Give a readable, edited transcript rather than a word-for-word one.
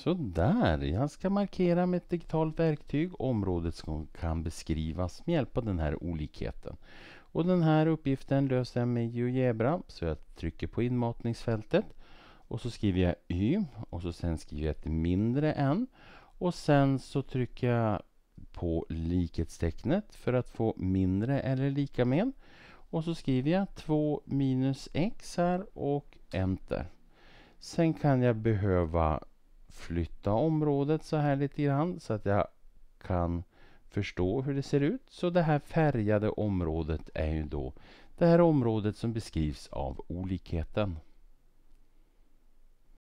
Så där, jag ska markera med ett digitalt verktyg området som kan beskrivas med hjälp av den här olikheten. Och den här uppgiften löser jag med GeoGebra, så jag trycker på inmatningsfältet och så skriver jag y och så sen skriver jag ett mindre än och sen så trycker jag på likhetstecknet för att få mindre eller lika med och så skriver jag 2 minus x här och enter. Sen kan jag behöva flytta området så här lite grann så att jag kan förstå hur det ser ut. Så det här färgade området är ju då det här området som beskrivs av olikheten.